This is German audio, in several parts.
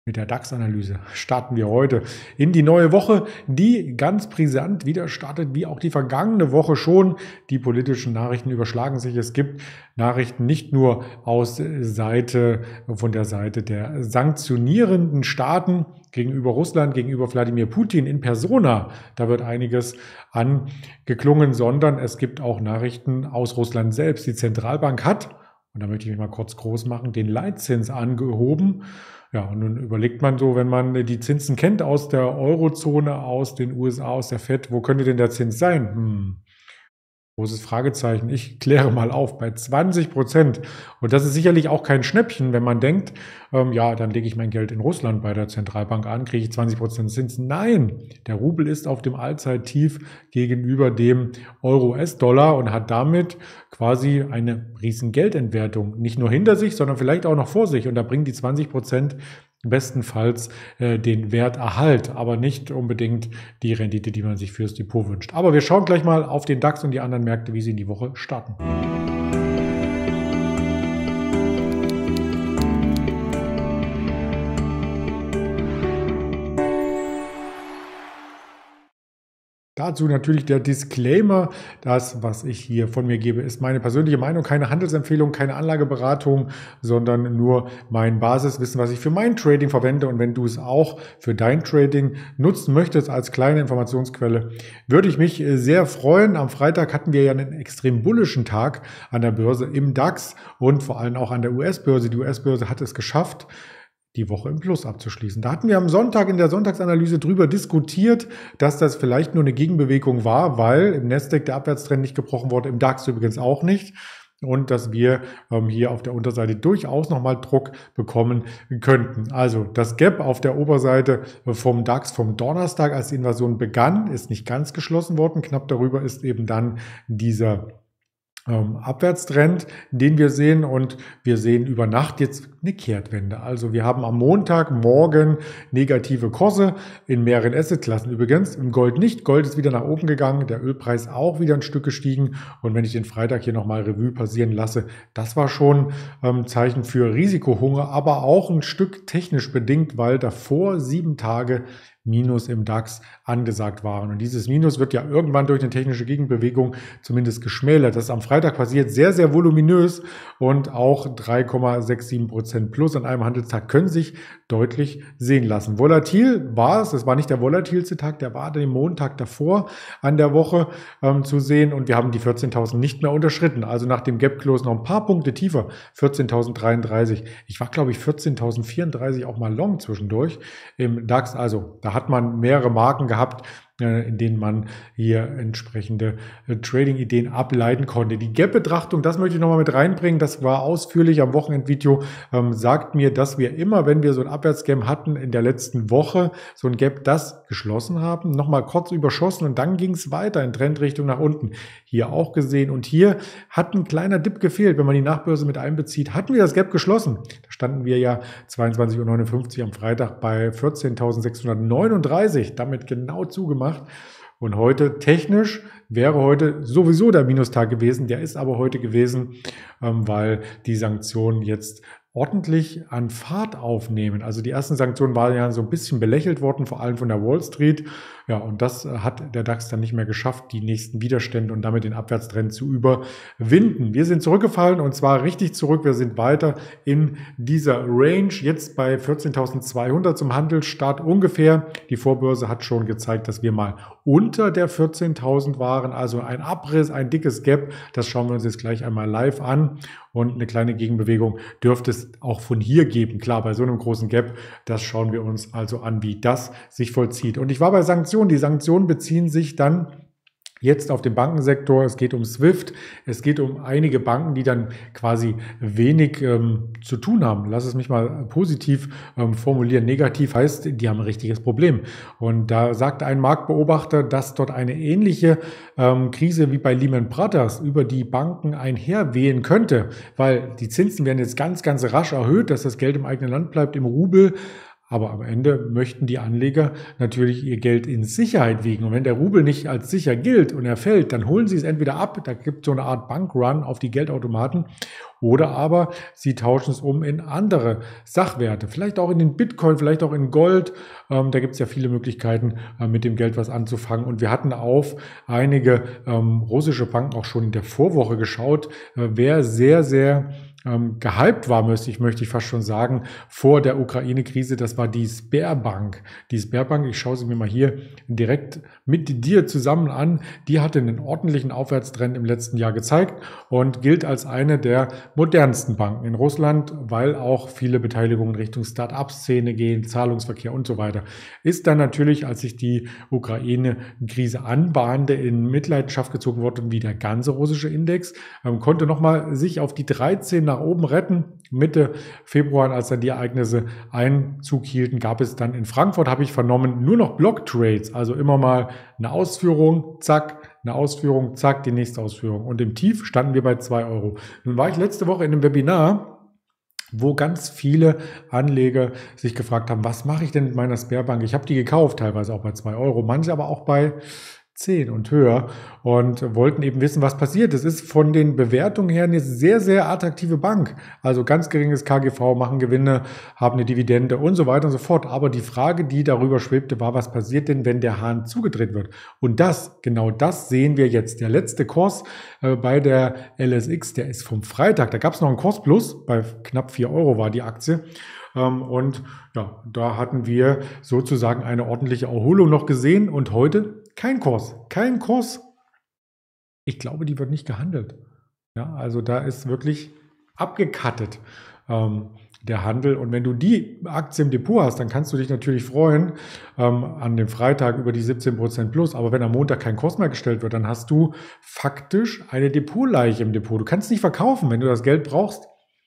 Mit der DAX-Analyse starten wir heute in die neue Woche, die ganz brisant wieder startet, wie auch die vergangene Woche schon. Die politischen Nachrichten überschlagen sich. Es gibt Nachrichten nicht nur von der Seite der sanktionierenden Staaten gegenüber Russland, gegenüber Wladimir Putin in persona. Da wird einiges angeklungen, sondern es gibt auch Nachrichten aus Russland selbst. Die Zentralbank hat, und da möchte ich mich mal kurz groß machen, den Leitzins angehoben. Ja, und nun überlegt man so, wenn man die Zinsen kennt aus der Eurozone, aus den USA, aus der FED, wo könnte denn der Zins sein? Großes Fragezeichen. Ich kläre mal auf bei 20%. Und das ist sicherlich auch kein Schnäppchen, wenn man denkt, ja, dann lege ich mein Geld in Russland bei der Zentralbank an, kriege ich 20% Zinsen. Nein, der Rubel ist auf dem Allzeittief gegenüber dem Euro-US-Dollar und hat damit quasi eine riesen Geldentwertung. Nicht nur hinter sich, sondern vielleicht auch noch vor sich. Und da bringen die 20% bestenfalls den Werterhalt, aber nicht unbedingt die Rendite, die man sich fürs Depot wünscht. Aber wir schauen gleich mal auf den DAX und die anderen Märkte, wie sie in die Woche starten. Dazu natürlich der Disclaimer. Das, was ich hier von mir gebe, ist meine persönliche Meinung, keine Handelsempfehlung, keine Anlageberatung, sondern nur mein Basiswissen, was ich für mein Trading verwende. Und wenn du es auch für dein Trading nutzen möchtest als kleine Informationsquelle, würde ich mich sehr freuen. Am Freitag hatten wir ja einen extrem bullischen Tag an der Börse im DAX und vor allem auch an der US-Börse. Die US-Börse hat es geschafft, die Woche im Plus abzuschließen. Da hatten wir am Sonntag in der Sonntagsanalyse drüber diskutiert, dass das vielleicht nur eine Gegenbewegung war, weil im Nasdaq der Abwärtstrend nicht gebrochen wurde, im DAX übrigens auch nicht. Und dass wir hier auf der Unterseite durchaus nochmal Druck bekommen könnten. Also das Gap auf der Oberseite vom DAX vom Donnerstag, als die Invasion begann, ist nicht ganz geschlossen worden. Knapp darüber ist eben dann dieser Abwärtstrend, den wir sehen, und wir sehen über Nacht jetzt eine Kehrtwende. Also wir haben am Montagmorgen negative Kurse in mehreren Assetklassen übrigens, im Gold nicht. Gold ist wieder nach oben gegangen, der Ölpreis auch wieder ein Stück gestiegen, und wenn ich den Freitag hier nochmal Revue passieren lasse, das war schon Zeichen für Risikohunger, aber auch ein Stück technisch bedingt, weil davor 7 Tage Minus im DAX angesagt waren. Und dieses Minus wird ja irgendwann durch eine technische Gegenbewegung zumindest geschmälert. Das ist am Freitag passiert, sehr, sehr voluminös, und auch 3,67% plus an einem Handelstag können sich deutlich sehen lassen. Volatil war es war nicht der volatilste Tag, der war den Montag davor an der Woche zu sehen, und wir haben die 14.000 nicht mehr unterschritten. Also nach dem Gap Close noch ein paar Punkte tiefer, 14.033. Ich war, glaube ich, 14.034 auch mal long zwischendurch im DAX. Also da hat man mehrere Marken gehabt, in denen man hier entsprechende Trading-Ideen ableiten konnte. Die Gap-Betrachtung, das möchte ich nochmal mit reinbringen, das war ausführlich am Wochenendvideo, sagt mir, dass wir immer, wenn wir so ein Abwärtsgap hatten in der letzten Woche, so ein Gap, das geschlossen haben, nochmal kurz überschossen, und dann ging es weiter in Trendrichtung nach unten. Hier auch gesehen, und hier hat ein kleiner Dip gefehlt. Wenn man die Nachbörse mit einbezieht, hatten wir das Gap geschlossen. Da standen wir ja 22.59 Uhr am Freitag bei 14.639, damit genau zugemacht. Und heute technisch wäre heute sowieso der Minustag gewesen. Der ist aber heute gewesen, weil die Sanktionen jetzt ordentlich an Fahrt aufnehmen. Also die ersten Sanktionen waren ja so ein bisschen belächelt worden, vor allem von der Wall Street. Ja, und das hat der DAX dann nicht mehr geschafft, die nächsten Widerstände und damit den Abwärtstrend zu überwinden. Wir sind zurückgefallen, und zwar richtig zurück. Wir sind weiter in dieser Range, jetzt bei 14.200 zum Handelsstart ungefähr. Die Vorbörse hat schon gezeigt, dass wir mal unter der 14.000 waren, also ein Abriss, ein dickes Gap. Das schauen wir uns jetzt gleich einmal live an, und eine kleine Gegenbewegung dürfte es auch von hier geben. Klar, bei so einem großen Gap, das schauen wir uns also an, wie das sich vollzieht. Und ich war bei Sanktionen. Die Sanktionen beziehen sich dann jetzt auf den Bankensektor. Es geht um SWIFT, es geht um einige Banken, die dann quasi wenig zu tun haben. Lass es mich mal positiv formulieren. Negativ heißt, die haben ein richtiges Problem. Und da sagt ein Marktbeobachter, dass dort eine ähnliche Krise wie bei Lehman Brothers über die Banken einherwehen könnte, weil die Zinsen werden jetzt ganz, ganz rasch erhöht, dass das Geld im eigenen Land bleibt, im Rubel. Aber am Ende möchten die Anleger natürlich ihr Geld in Sicherheit wiegen. Und wenn der Rubel nicht als sicher gilt und er fällt, dann holen sie es entweder ab, da gibt es so eine Art Bankrun auf die Geldautomaten, oder aber sie tauschen es um in andere Sachwerte, vielleicht auch in den Bitcoin, vielleicht auch in Gold. Da gibt es ja viele Möglichkeiten, mit dem Geld was anzufangen. Und wir hatten auf einige russische Banken auch schon in der Vorwoche geschaut, wer sehr, sehr gehypt war, möchte ich fast schon sagen, vor der Ukraine-Krise. Das war die Sberbank. Die Sberbank, ich schaue sie mir mal hier direkt mit dir zusammen an, die hatte einen ordentlichen Aufwärtstrend im letzten Jahr gezeigt und gilt als eine der modernsten Banken in Russland, weil auch viele Beteiligungen Richtung Start-up-Szene gehen, Zahlungsverkehr und so weiter. Ist dann natürlich, als sich die Ukraine-Krise anbahnte, in Mitleidenschaft gezogen worden wie der ganze russische Index, konnte nochmal sich auf die 13 nach oben retten. Mitte Februar, als dann die Ereignisse Einzug hielten, gab es dann in Frankfurt, habe ich vernommen, nur noch Block-Trades, also immer mal eine Ausführung, zack, eine Ausführung, zack, die nächste Ausführung. Und im Tief standen wir bei 2 Euro. Nun war ich letzte Woche in einem Webinar, wo ganz viele Anleger sich gefragt haben, was mache ich denn mit meiner Sberbank? Ich habe die gekauft, teilweise auch bei 2 Euro, manche aber auch bei 10 und höher und wollten eben wissen, was passiert. Es ist von den Bewertungen her eine sehr, sehr attraktive Bank. Also ganz geringes KGV, machen Gewinne, haben eine Dividende und so weiter und so fort. Aber die Frage, die darüber schwebte, war, was passiert denn, wenn der Hahn zugedreht wird? Und genau das sehen wir jetzt. Der letzte Kurs bei der LSX, der ist vom Freitag. Da gab es noch einen Kursplus, bei knapp 4 Euro war die Aktie. Und ja, da hatten wir sozusagen eine ordentliche Erholung noch gesehen und heute kein Kurs. Ich glaube, die wird nicht gehandelt. Ja, also da ist wirklich abgekattet der Handel. Und wenn du die Aktie im Depot hast, dann kannst du dich natürlich freuen an dem Freitag über die 17% plus. Aber wenn am Montag kein Kurs mehr gestellt wird, dann hast du faktisch eine Depotleiche im Depot. Du kannst nicht verkaufen, wenn du das Geld brauchst.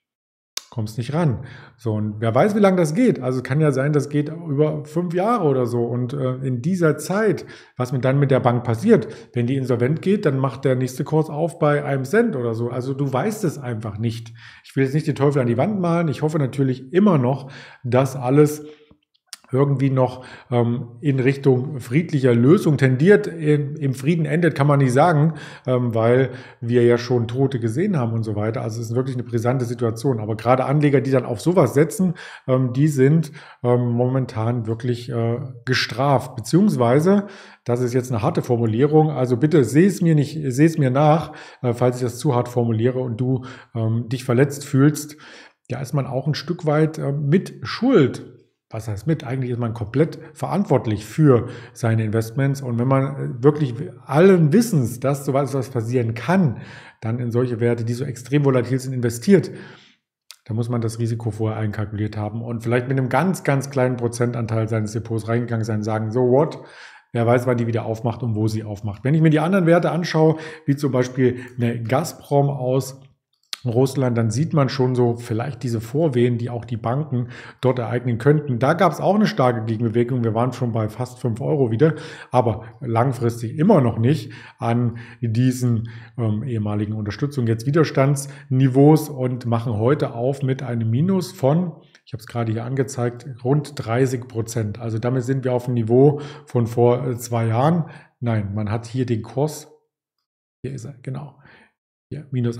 Kommst nicht ran. So, und wer weiß, wie lange das geht. Also es kann ja sein, das geht über 5 Jahre oder so. Und in dieser Zeit, was dann mit der Bank passiert, wenn die insolvent geht, dann macht der nächste Kurs auf bei 1 Cent oder so. Also du weißt es einfach nicht. Ich will jetzt nicht den Teufel an die Wand malen. Ich hoffe natürlich immer noch, dass alles irgendwie noch in Richtung friedlicher Lösung tendiert. Im Frieden endet, kann man nicht sagen, weil wir ja schon Tote gesehen haben und so weiter. Also es ist wirklich eine brisante Situation. Aber gerade Anleger, die dann auf sowas setzen, die sind momentan wirklich gestraft. Beziehungsweise, das ist jetzt eine harte Formulierung, also bitte seh es mir nach, falls ich das zu hart formuliere und du dich verletzt fühlst. Da ist man auch ein Stück weit mit Schuld. Was heißt mit? Eigentlich ist man komplett verantwortlich für seine Investments. Und wenn man wirklich allen Wissens, dass sowas passieren kann, dann in solche Werte, die so extrem volatil sind, investiert, dann muss man das Risiko vorher einkalkuliert haben und vielleicht mit einem ganz, ganz kleinen Prozentanteil seines Depots reingegangen sein, sagen, so what? Wer weiß, wann die wieder aufmacht und wo sie aufmacht. Wenn ich mir die anderen Werte anschaue, wie zum Beispiel eine Gazprom aus Russland, dann sieht man schon so vielleicht diese Vorwehen, die auch die Banken dort ereignen könnten. Da gab es auch eine starke Gegenbewegung. Wir waren schon bei fast 5 Euro wieder, aber langfristig immer noch nicht an diesen ehemaligen Unterstützung, jetzt Widerstandsniveaus und machen heute auf mit einem Minus von, ich habe es gerade hier angezeigt, rund 30%. Also damit sind wir auf dem Niveau von vor 2 Jahren. Nein, man hat hier den Kurs, hier ist er, genau. Ja, minus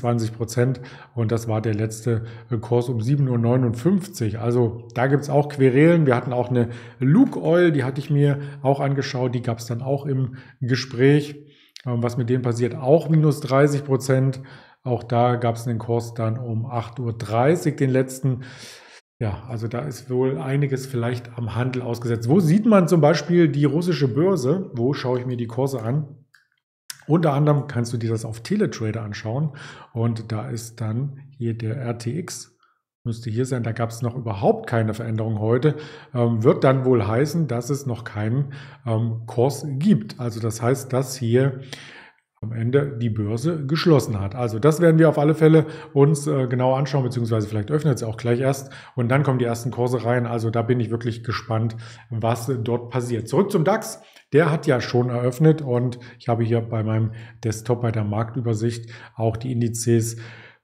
28% und das war der letzte Kurs um 7,59 Uhr. Also da gibt es auch Querelen. Wir hatten auch eine Luke Oil, die hatte ich mir auch angeschaut. Die gab es dann auch im Gespräch. Was mit denen passiert? Auch minus 30%. Auch da gab es einen Kurs dann um 8,30 Uhr, den letzten. Ja, also da ist wohl einiges vielleicht am Handel ausgesetzt. Wo sieht man zum Beispiel die russische Börse? Wo schaue ich mir die Kurse an? Unter anderem kannst du dir das auf Teletrader anschauen und da ist dann hier der RTX, müsste hier sein, da gab es noch überhaupt keine Veränderung heute, wird dann wohl heißen, dass es noch keinen Kurs gibt. Also das heißt, dass hier am Ende die Börse geschlossen hat. Also das werden wir auf alle Fälle uns genau anschauen, beziehungsweise vielleicht öffnet es auch gleich erst und dann kommen die ersten Kurse rein. Also da bin ich wirklich gespannt, was dort passiert. Zurück zum DAX. Der hat ja schon eröffnet und ich habe hier bei meinem Desktop bei der Marktübersicht auch die Indizes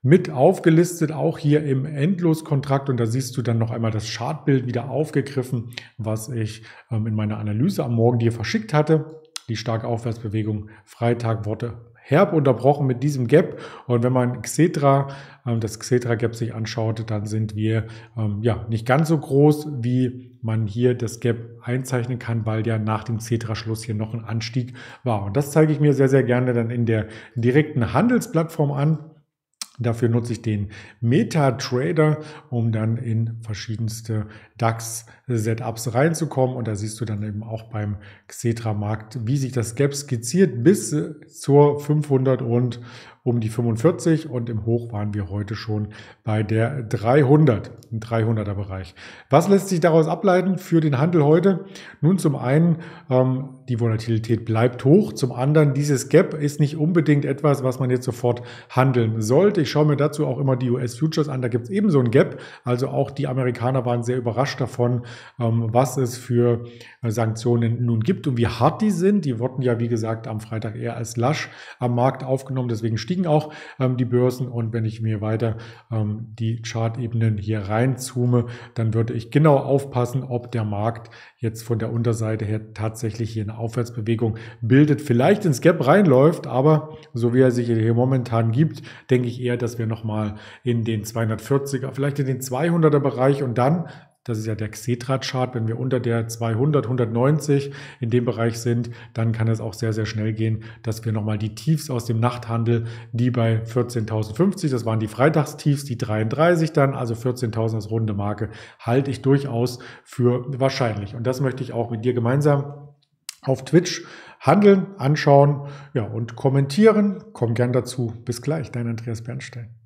mit aufgelistet, auch hier im Endloskontrakt. Und da siehst du dann noch einmal das Chartbild wieder aufgegriffen, was ich in meiner Analyse am Morgen dir verschickt hatte. Die starke Aufwärtsbewegung Freitag wurde herb unterbrochen mit diesem Gap. Und wenn man das Xetra Gap sich anschaut, dann sind wir nicht ganz so groß, wie man hier das Gap einzeichnen kann, weil ja nach dem Xetra-Schluss hier noch ein Anstieg war. Und das zeige ich mir sehr, sehr gerne dann in der direkten Handelsplattform an. Dafür nutze ich den MetaTrader, um dann in verschiedenste DAX-Setups reinzukommen. Und da siehst du dann eben auch beim Xetra-Markt, wie sich das Gap skizziert bis zur 500 und um die 45. Und im Hoch waren wir heute schon bei der 300, im 300er Bereich. Was lässt sich daraus ableiten für den Handel heute? Nun, zum einen, die Volatilität bleibt hoch. Zum anderen, dieses Gap ist nicht unbedingt etwas, was man jetzt sofort handeln sollte. Ich schaue mir dazu auch immer die US-Futures an. Da gibt es ebenso ein Gap. Also auch die Amerikaner waren sehr überrascht davon, was es für Sanktionen nun gibt und wie hart die sind. Die wurden ja, wie gesagt, am Freitag eher als lasch am Markt aufgenommen. Deswegen stiegen auch die Börsen. Und wenn ich mir weiter die Chartebenen hier reinzoome, dann würde ich genau aufpassen, ob der Markt jetzt von der Unterseite her tatsächlich hier eine Aufwärtsbewegung bildet, vielleicht ins Gap reinläuft, aber so wie er sich hier momentan gibt, denke ich eher, dass wir nochmal in den 240er, vielleicht in den 200er Bereich und dann, das ist ja der Xetra-Chart, wenn wir unter der 200, 190 in dem Bereich sind, dann kann es auch sehr, sehr schnell gehen, dass wir nochmal die Tiefs aus dem Nachthandel, die bei 14.050, das waren die Freitagstiefs, die 33 dann, also 14.000 als runde Marke, halte ich durchaus für wahrscheinlich. Und das möchte ich auch mit dir gemeinsam auf Twitch handeln, anschauen, und kommentieren. Komm gern dazu. Bis gleich, dein Andreas Bernstein.